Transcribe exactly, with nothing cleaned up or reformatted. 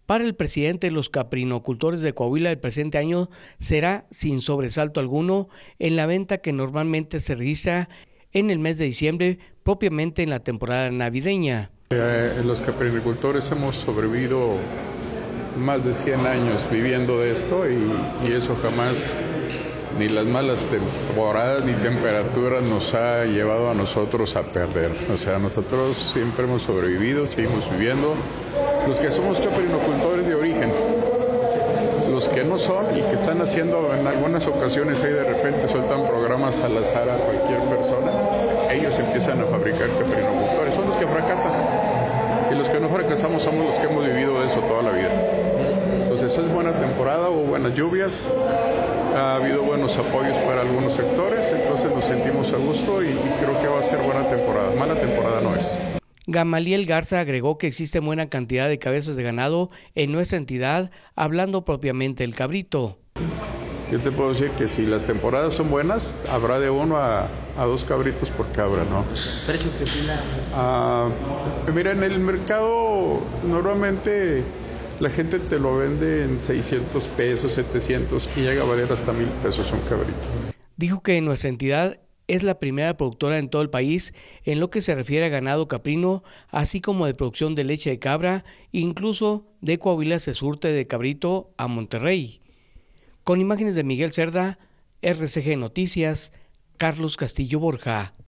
Para el presidente, los caprinocultores de Coahuila el presente año será sin sobresalto alguno en la venta que normalmente se registra en el mes de diciembre, propiamente en la temporada navideña. Eh, los caprinocultores hemos sobrevivido más de cien años viviendo de esto y, y eso jamás, ni las malas temporadas ni temperaturas nos ha llevado a nosotros a perder. O sea, nosotros siempre hemos sobrevivido, seguimos viviendo. Los que somos caprinocultores de origen, los que no son y que están haciendo en algunas ocasiones ahí de repente sueltan programas al azar a cualquier persona, ellos empiezan a fabricar caprinocultores, son los que fracasan. Y los que no fracasamos somos los que hemos vivido de eso toda la vida. Entonces es buena temporada, hubo buenas lluvias, ha habido buenos apoyos para algunos sectores, entonces nos sentimos a gusto y, y creo que va a ser buena temporada. Mala temporada no es. Gamaliel Garza agregó que existe buena cantidad de cabezas de ganado en nuestra entidad, hablando propiamente del cabrito. Yo te puedo decir que si las temporadas son buenas, habrá de uno a, a dos cabritos por cabra, ¿no? ¿Precios que oscilan? Ah, mira, en el mercado normalmente la gente te lo vende en seiscientos pesos, setecientos y llega a valer hasta mil pesos un cabrito. Dijo que nuestra entidad es la primera productora en todo el país en lo que se refiere a ganado caprino, así como de producción de leche de cabra, incluso de Coahuila se surte de cabrito a Monterrey. Con imágenes de Miguel Cerda, R C G Noticias, Carlos Castillo Borja.